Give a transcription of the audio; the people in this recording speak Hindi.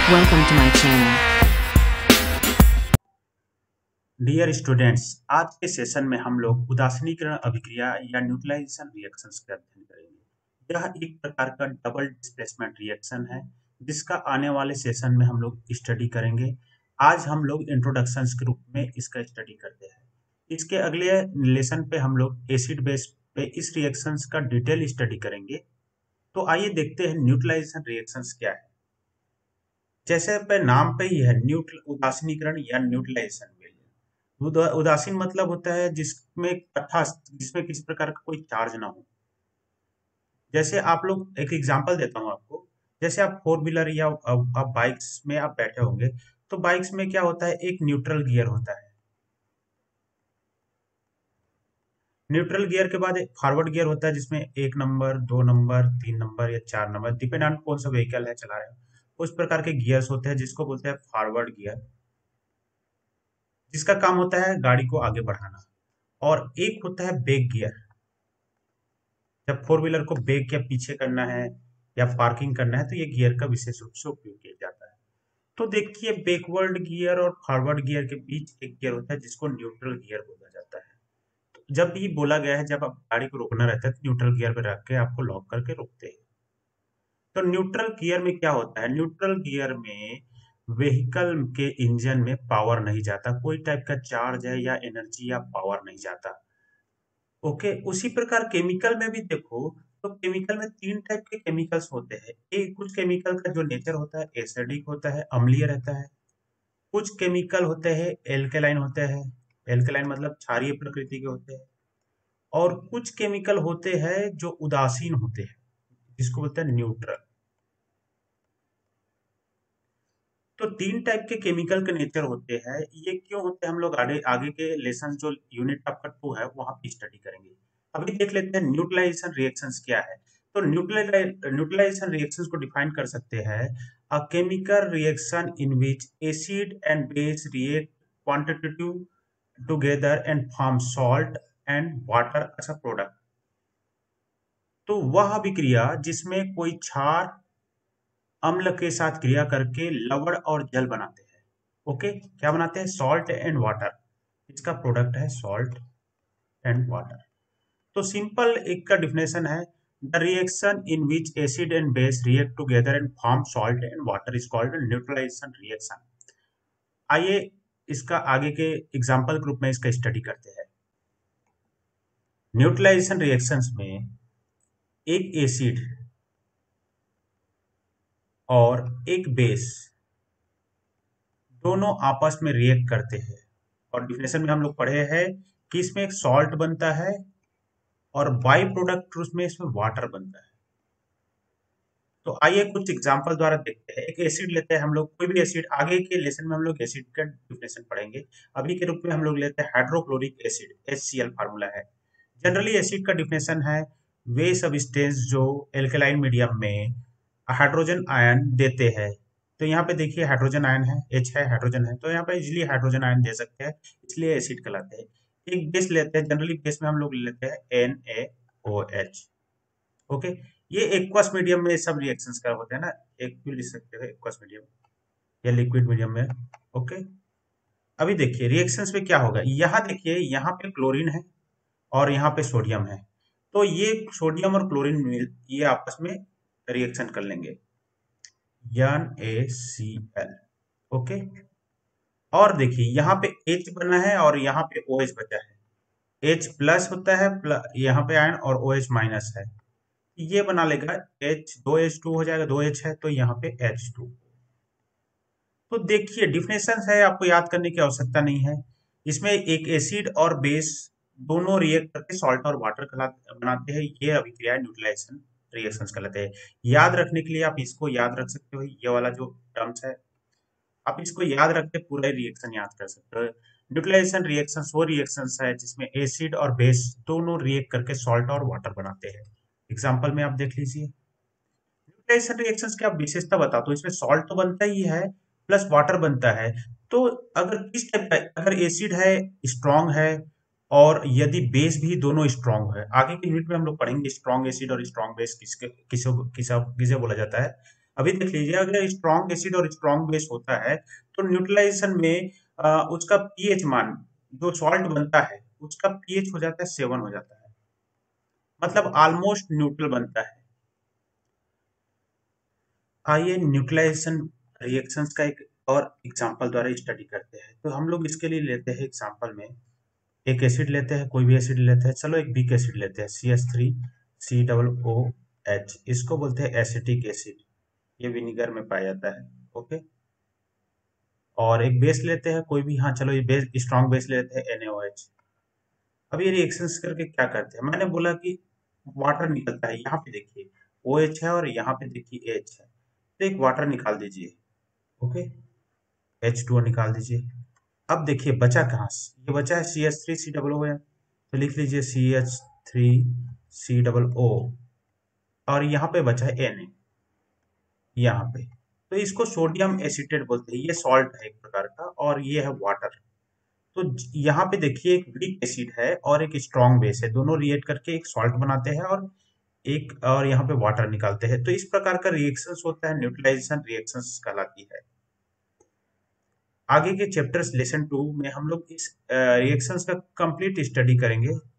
Welcome to my channel. Dear students, आज के सेशन में हम लोग उदासीनीकरण अभिक्रिया या न्यूट्रलाइजेशन रिएक्शंस का अध्ययन करेंगे। यह एक प्रकार का डबल डिस्प्लेसमेंट रिएक्शन है जिसका आने वाले सेशन में हम लोग स्टडी करेंगे। आज हम लोग इंट्रोडक्शन के रूप में इसका स्टडी करते हैं। इसके अगले लेसन पे हम लोग एसिड बेस पे इस रिएक्शंस का डिटेल स्टडी करेंगे। तो आइए देखते हैं न्यूट्रलाइजेशन रिएक्शंस क्या है। जैसे पे नाम पे ही है उदासीनीकरण या न्यूट्रलाइजेशन। उदासीन मतलब होता है जिसमें किसी प्रकार का कोई चार्ज ना हो। जैसे आप लोग एक एग्जांपल देता हूँ आपको। जैसे आप फोर व्हीलर या आप बाइक्स में आप बैठे होंगे, तो बाइक्स में क्या होता है, एक न्यूट्रल गियर होता है। न्यूट्रल गियर के बाद एक फॉरवर्ड गियर होता है जिसमें 1 नंबर, 2 नंबर, 3 नंबर या 4 नंबर, डिपेंड ऑन कौन सा व्हीकल है चला रहे हैं, उस प्रकार के गियर्स होते हैं जिसको बोलते हैं फॉरवर्ड गियर, जिसका काम होता है गाड़ी को आगे बढ़ाना। और एक होता है बैक गियर। जब फोर व्हीलर को ब्रेक या पीछे करना है या पार्किंग करना है, तो ये गियर का विशेष रूप से उपयोग किया जाता है। तो देखिए, बैकवर्ड गियर और फॉरवर्ड गियर के बीच एक गियर होता है जिसको न्यूट्रल गियर बोला जाता है। तो जब भी बोला गया है, जब आप गाड़ी को रोकना रहता है तो न्यूट्रल गियर पे रख के आपको लॉक करके रोकते हैं। तो न्यूट्रल गियर में क्या होता है, न्यूट्रल गियर में व्हीकल के इंजन में पावर नहीं जाता, कोई टाइप का चार्ज है या एनर्जी या पावर नहीं जाता। ओके, उसी प्रकार केमिकल में भी देखो, तो केमिकल में तीन टाइप के केमिकल्स होते हैं। एक कुछ केमिकल का जो नेचर होता है एसिडिक होता है, अम्लीय रहता है। कुछ केमिकल होते हैं एल्केलाइन होते हैं, एल्केलाइन मतलब क्षारीय प्रकृति के होते हैं। और कुछ केमिकल होते हैं जो उदासीन होते हैं, जिसको बोलते हैं न्यूट्रल। तो तीन टाइप के केमिकल के नेचर होते हैं। ये क्यों होते हैं, हम लोग आगे आगे के लेसन जो यूनिट आपका 2 है वहां पे स्टडी करेंगे। अभी देख लेते हैं न्यूट्रलाइजेशन रिएक्शंस क्या है। तो न्यूट्रलाइजेशन रिएक्शंस को डिफाइन कर सकते हैं, a chemical reaction in which acid and base react quantitative together and form salt and water as a product. तो वह अभिक्रिया जिसमें कोई क्षार अम्ल के साथ क्रिया करके लवण और जल बनाते हैं। ओके, क्या बनाते हैं, सॉल्ट एंड वाटर। इसका प्रोडक्ट है सॉल्ट एंड वाटर। तो सिंपल एक का डिफिनेशन है, the reaction in which acid and base react together and form salt and water is called neutralisation reaction. आइए इसका आगे के एग्जांपल के रूप में इसका स्टडी करते हैं। न्यूट्रलाइजेशन रिएक्शंस में एक एसिड और एक बेस दोनों आपस में रिएक्ट करते हैं। और डिफिनेशन में हम लोग पढ़े हैं कि इसमें एक सॉल्ट बनता है और बाई प्रोडक्ट उसमें इसमें वाटर बनता है। तो आइए कुछ एग्जांपल द्वारा देखते हैं। एक एसिड लेते हैं हम लोग, कोई भी एसिड, आगे के लेसन में हम लोग एसिड का डिफिनेशन पढ़ेंगे। अभी के रूप में हम लोग लेते हैं हाइड्रोक्लोरिक एसिड, HCl फार्मूला है। जनरली एसिड का डिफिनेशन है वे सब्सटेंस जो एल्कलाइन मीडियम में हाइड्रोजन आयन देते हैं। तो यहाँ पे देखिए हाइड्रोजन आयन है, H है, हाइड्रोजन है, तो यहाँ पे इजिली हाइड्रोजन आयन दे सकते हैं, इसलिए एसिड कहलाते हैं। एक बेस लेते हैं, जनरली बेस में हम लोग लेते हैं NaOH। ओके, ये एक्वस मीडियम में सब रिएक्शंस का होते हैं ना, एक भी लिख सकते हैं एक्वस मीडियम या लिक्विड मीडियम में। ओके, अभी देखिए रिएक्शंस में क्या होगा। यहाँ देखिए, यहाँ पे क्लोरीन है और यहाँ पे सोडियम है। तो ये सोडियम और क्लोरीन मिल ये आपस में रिएक्शन कर लेंगे, NaCl। ओके, और देखिए यहाँ पे H बना है और यहाँ पे OH बचा है। H प्लस होता है, यहाँ पे आयन, और OH माइनस है, ये बना लेगा H, 2H2 हो जाएगा, 2H है तो यहाँ पे H2। तो देखिए डिफिनेशन है, आपको याद करने की आवश्यकता नहीं है। इसमें एक एसिड और बेस दोनों रिएक्ट करके सॉल्ट और वाटर बनाते हैं, ये अभिक्रिया न्यूट्रलाइजेशन रिएक्शंस कहलाते हैं। याद रखने के लिए आप इसको याद रख सकते हो, ये वाला जो टर्म्स है आप इसको याद रख के पूरा रिएक्शन याद कर सकते हो। न्यूट्रलाइजेशन रिएक्शंस वो रिएक्शंस है जिसमें एसिड और बेस दोनों रिएक्ट करके सॉल्ट और वाटर बनाते हैं। एग्जाम्पल में आप देख लीजिए, न्यूट्रलाइजेशन रिएक्शंस की आप विशेषता बताओ, तो इसमें सॉल्ट तो बनता ही है प्लस वाटर बनता है। तो अगर किस टाइप का, अगर एसिड है स्ट्रांग है और यदि बेस भी दोनों स्ट्रांग है, आगे के यूनिट में हम लोग पढ़ेंगे स्ट्रांग एसिड और स्ट्रांग बेस किसके किसे किसे किसे बोला जाता है। अभी देख लीजिए, अगर स्ट्रॉन्ग एसिड और स्ट्रॉन्ग बेस होता है तो न्यूट्रलाइजेशन में उसका पीएच मान, जो सॉल्ट बनता है उसका पीएच हो जाता है 7 हो जाता है, मतलब ऑलमोस्ट न्यूट्रल बनता है। आइए न्यूट्रलाइजेशन रिएक्शंस का एक और एग्जांपल द्वारा स्टडी करते हैं। तो हम लोग इसके लिए लेते हैं एग्जांपल में एक एसिड लेते हैं, कोई भी एसिड लेते हैं। चलो एक वीक एसिड लेते हैं, CH3COOH, इसको बोलते हैं एसिटिक एसिड। ये विनीगर में पाया जाता है। ओके, और एक बेस लेते हैं कोई भी, हाँ चलो ये बेस स्ट्रॉन्ग बेस लेते हैं NaOH। अब ये रिएक्शंस करके क्या करते हैं, मैंने बोला कि वाटर निकलता है, यहाँ पे देखिए OH है और यहाँ पे देखिए H है, तो एक वाटर निकाल दीजिए। ओके, H2O निकाल दीजिए। अब देखिए बचा कहाँ से, ये बचा है CH3COO है, तो लिख लीजिए CH3COO, और यहाँ पे बचा है Na यहाँ पे, तो इसको सोडियम एसिटेट बोलते हैं। ये सॉल्ट है एक प्रकार का और ये है वाटर। तो यहाँ पे देखिए एक वीक एसिड है और एक स्ट्रॉन्ग बेस है, दोनों रिएक्ट करके एक सॉल्ट बनाते हैं और एक और यहाँ पे वाटर निकालते हैं। तो इस प्रकार का रिएक्शंस होता है, न्यूट्रलाइजेशन रिएक्शंस कहलाती है। आगे के चैप्टर्स लेसन 2 में हम लोग इस रिएक्शंस का कंप्लीट स्टडी करेंगे।